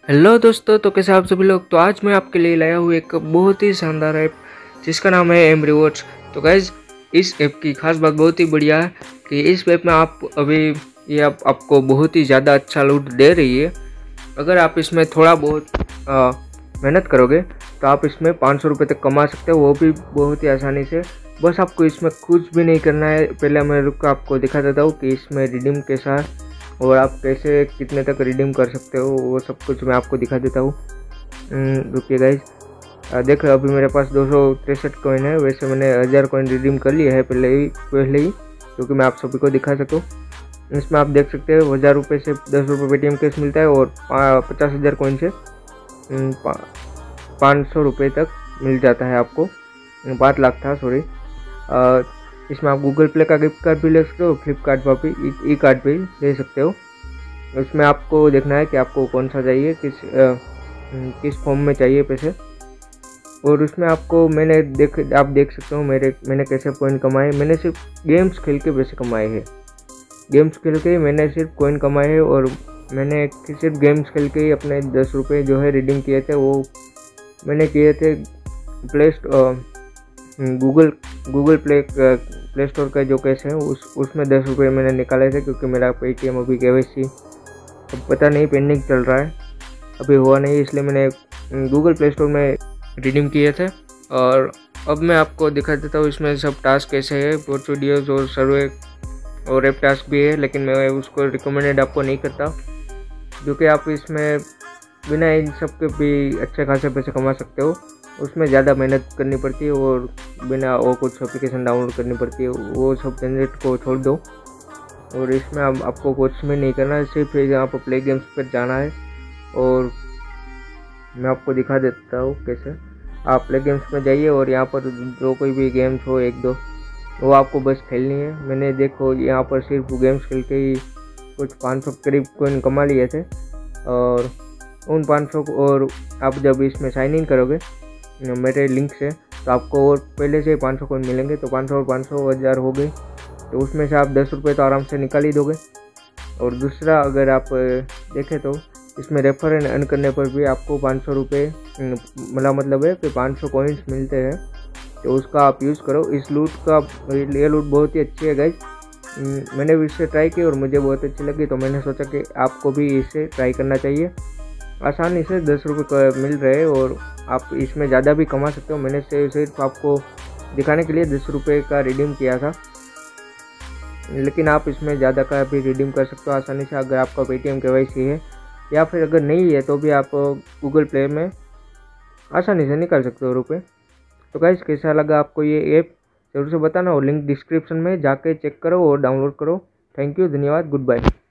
Hello दोस्तों, तो कैसे आप सभी लोग। तो आज मैं आपके लिए लाया हूँ एक बहुत ही शानदार ऐप जिसका नाम है एम रिवॉर्ड्स। तो गाइज, इस ऐप की खास बात बहुत ही बढ़िया है कि इस ऐप में आप अभी ये आपको बहुत ही ज़्यादा अच्छा लूट दे रही है। अगर आप इसमें थोड़ा बहुत मेहनत करोगे तो आप इसमें 500 रुपये तक कमा सकते हो, वो भी बहुत ही आसानी से। बस आपको इसमें कुछ भी नहीं करना है। पहले मैं रुक आपको दिखा देता हूँ कि इसमें रिडीम कैसा है और आप कैसे कितने तक रिडीम कर सकते हो, वो सब कुछ मैं आपको दिखा देता हूँ। रुकिए गाइज, देख अभी मेरे पास 263 कॉइन है। वैसे मैंने 1000 कॉइन रिडीम कर लिया है पहले ही क्योंकि मैं आप सभी को दिखा सकूँ। इसमें आप देख सकते हो 1000 रुपये से 10 रुपये पेटीएम कैश मिलता है और 50,000 कॉइन से 500 रुपये तक मिल जाता है आपको। 5 लाख था, सॉरी। इसमें आप गूगल प्ले का गिफ्ट कार्ड भी ले सकते हो, फ्लिपकार्ट पर भी ई कार्ड भी ले सकते हो। उसमें आपको देखना है कि आपको कौन सा चाहिए, किस फॉर्म में चाहिए पैसे। और उसमें आपको आप देख सकते हो मैंने कैसे कॉइन कमाए। मैंने सिर्फ गेम्स खेल के पैसे कमाए हैं। गेम्स खेल के मैंने सिर्फ कॉइन कमाए हैं और मैंने सिर्फ गेम्स खेल के ही अपने 10 रुपये जो है रिडीम किए थे। वो मैंने किए थे गूगल प्ले स्टोर का जो कैश है उसमें 10 रुपये मैंने निकाले थे, क्योंकि मेरा पेटीएम अभी KYC अब पता नहीं पेंडिंग चल रहा है, अभी हुआ नहीं, इसलिए मैंने गूगल प्ले स्टोर में रिडीम किए थे। और अब मैं आपको दिखा देता हूँ इसमें सब टास्क कैसे है। पोर्टफोलियोज और सर्वे और ऐप टास्क भी है, लेकिन मैं उसको रिकमेंडेड आपको नहीं करता, क्योंकि आप इसमें बिना इन सब के भी अच्छे खासे पैसे कमा सकते हो। उसमें ज़्यादा मेहनत करनी पड़ती है और बिना वो कुछ एप्लीकेशन डाउनलोड करनी पड़ती है, वो सब झंझट को छोड़ दो। और इसमें आपको कुछ में नहीं करना है, सिर्फ यहाँ पर प्ले गेम्स पर जाना है। और मैं आपको दिखा देता हूँ कैसे। आप प्ले गेम्स में जाइए और यहाँ पर जो कोई भी गेम्स हो 1-2 वो आपको बस खेलनी है। मैंने देखो यहाँ पर सिर्फ गेम्स खेल के ही कुछ 500 करीब कॉइन कमा लिए थे। और उन 500 को और आप जब इसमें साइन इन करोगे मेरे लिंक से, तो आपको और पहले से 500 कॉइन मिलेंगे। तो 500 और 500 1000 हो गए, तो उसमें से आप 10 रुपये तो आराम से निकाल ही दोगे। और दूसरा, अगर आप देखें तो इसमें रेफर एंड अर्न करने पर भी आपको 500 रुपये मतलब है कि 500 कॉइन्स मिलते हैं। तो उसका आप यूज़ करो। इस लूट का ये लूट बहुत ही अच्छी है गाइज। मैंने भी इसे ट्राई की और मुझे बहुत अच्छी लगी, तो मैंने सोचा कि आपको भी इसे ट्राई करना चाहिए। आसानी से 10 रुपये मिल रहे हैं और आप इसमें ज़्यादा भी कमा सकते हो। मैंने सिर्फ आपको दिखाने के लिए 10 रुपये का रिडीम किया था, लेकिन आप इसमें ज़्यादा का भी रिडीम कर सकते हो आसानी से, अगर आपका पेटीएम KYC है, या फिर अगर नहीं है तो भी आप गूगल प्ले में आसानी से निकाल सकते हो रुपये। तो गाइस, कैसा लगा आपको ये ऐप ज़रूर से बताना, और लिंक डिस्क्रिप्शन में जाके चेक करो और डाउनलोड करो। थैंक यू, धन्यवाद, गुड बाय।